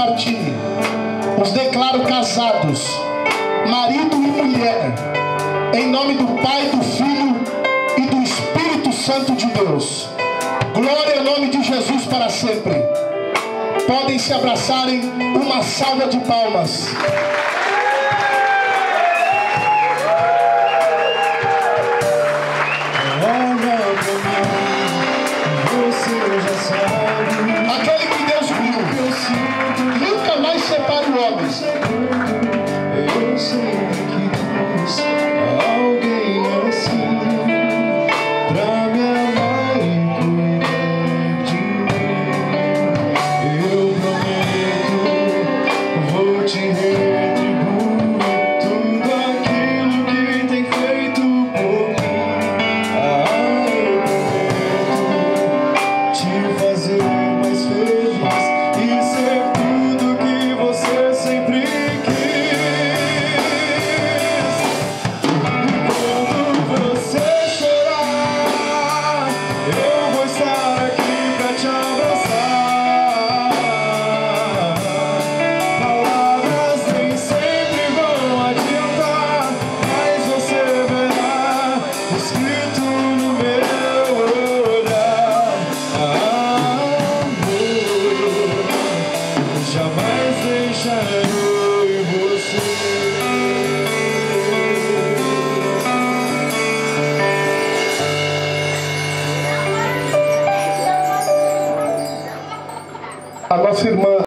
Martini, os declaro casados, marido e mulher, em nome do Pai, do Filho e do Espírito Santo de Deus. Glória ao nome de Jesus para sempre. Podem se abraçarem, uma salva de palmas. Aquele que Deus viu, nunca mais separa o homem. Eu sempre quis alguém assim pra me amar e cuidar de mim. Eu prometo, vou te retribuir tudo aquilo que tem feito por mim. Eu prometo te fazer mais feliz e ser tudo que você sempre quis. Jamais deixarei você. A nossa irmã